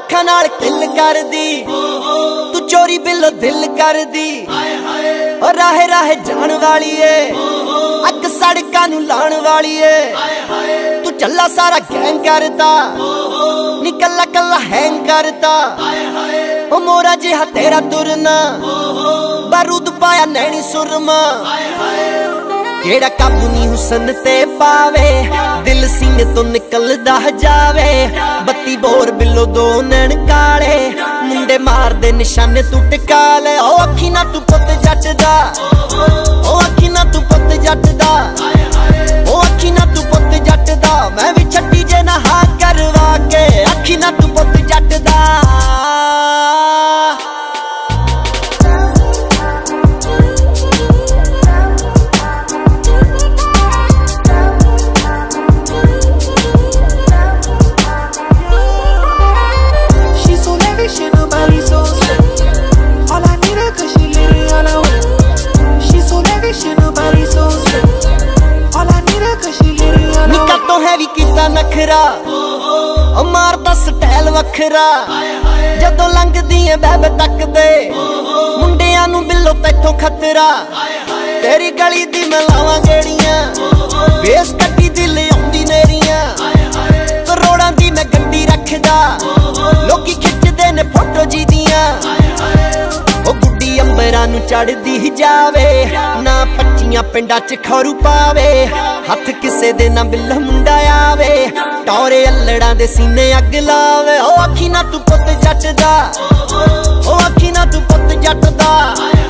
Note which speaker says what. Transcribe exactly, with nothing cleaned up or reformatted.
Speaker 1: अखां नाल किल कर दी, तू चोरी बिलो दिल कर दी। और राहे राहे जान वाली है, अग सड़कां नूं लाण वाली है। तू चला सारा गैंग करता, नी कला कला हैंग करता। ओ मोरा जिहा तेरा तुरना, बारूद पाया नैनी सुरमा। केड़ा काबू नी हुसन ते पावे, दिल सीने तो निकलदा जावे। बत्ती बोर बिलो दो नैन काले, मुंडे मार दे निशाने तू टिका ले। ओ अखी ना तू पुत जट दा, ओ अखी ना तू पुत जट दा, ओ अखी ना तू पुत जट दा। मैं भी छड्डी जे ना हा करवा के, अखी ना तू पुत जट दा। नखरा मारदा स्टाइल वखरा, जदों लंघदी ऐ बैब तक दे मुंडियां नूं बिलो तैथों खतरा। तेरी गली दी मैं लावां गेड़ियां, बेस कट्टी दिल आउंदी नेरियां। करोड़ां दी मैं गड्डी रखदा, लोकी खिचदे ने फोटो जी दियां। ओ गुड्डी अंबरां नूं चढ़दी जावे, ना पच्चियां पिंडां च खरू पावे। हथ किसे दे ना बिल्ला मुंडा आवे, टौरे अल्लड़ां दे सीने अग लावे। ओ अखी ना तू पुत जट दा, ओ अखी ना तू पुत जट दा।